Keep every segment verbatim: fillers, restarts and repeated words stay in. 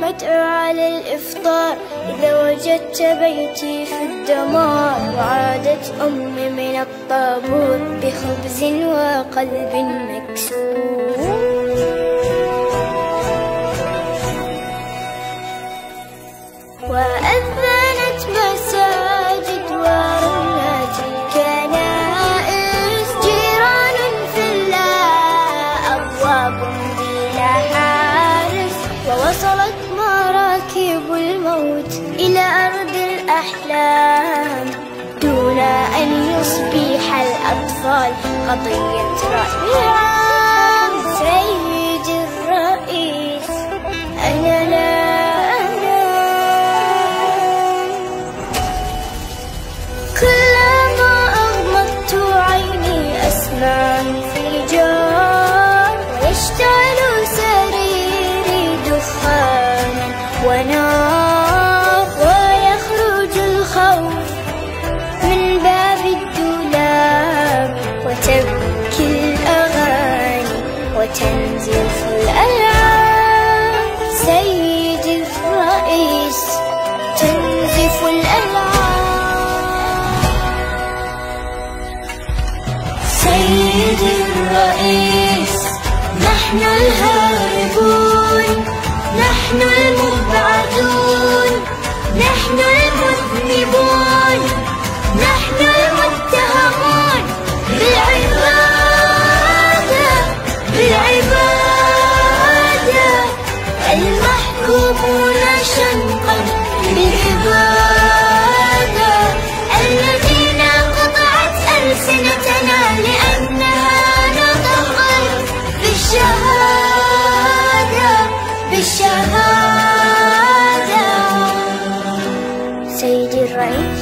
فادع على الإفطار إذا وجدت بيتي في الدمار. وعادت أمي من الطابور بخبز وقلب مكسور. وأذنت مساجد ورنت الكنائس. جيران في الله أبواب بلا حارس. ووصلت مراكب الموت إلى أرض الأحلام دون أن يصبح الأطفال قضية رأي عام. سيدي الرئيس أنا لا كلما أغمضت عيني أسمع انفجار. ويشتعل سريري دخانا ونار. ويخرج الخوف من باب الدولاب. وتبكي الأغاني وتنزف الألعاب. سيدي الرئيس تنزف الألعاب. سيدي الرئيس نحن الهاربون. نحن المبعدون. نحن المذنبون. نحن المتهمون بالعبادة بالعبادة. المحكومون شنقا بالإبادة. الذين قطعت ألسنتنا لأنها نطقت بالشهادة بالشهادة. سيدي الرئيس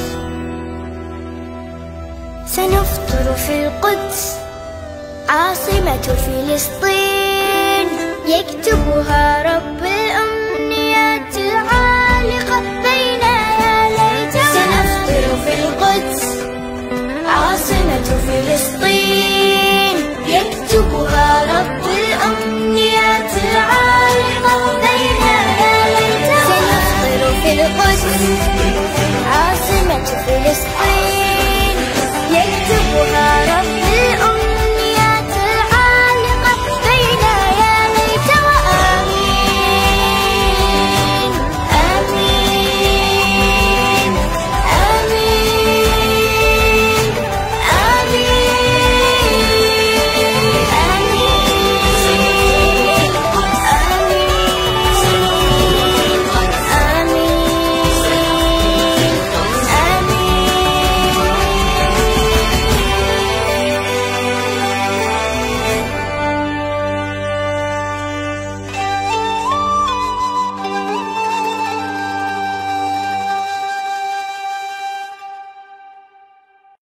سنفطر في القدس عاصمة فلسطين. يكتبها رب الأمة